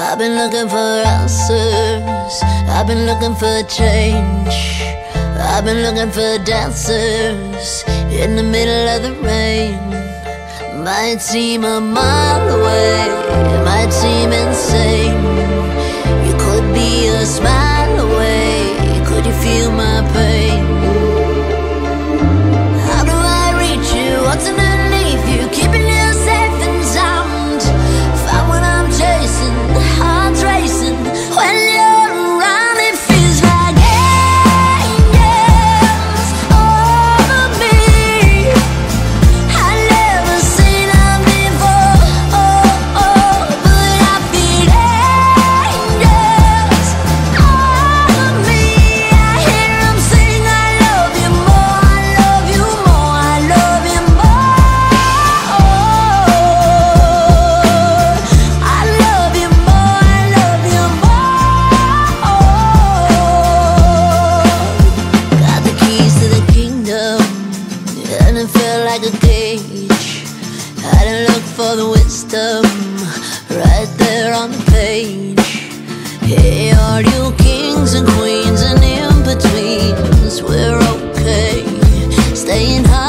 I've been looking for answers, I've been looking for change, I've been looking for dancers in the middle of the rain. Might seem a mile away, it might seem insane. You could be a smile away, could you feel my pain? How do I reach you? What's underneath you? Keeping you safe and sound. Find what I'm chasing, the heart's racing. When you're around it feels like angels over me. I've never seen them before, but I feel angels over me. I hear them sing, I love you more, I love you more, I love you more. I love you more, I love you more. Got the keys to the kingdom, and it felt like a cage. Had to look for the wisdom right there on the page. Hey, all you kings and queens and in-betweens, we're okay, staying high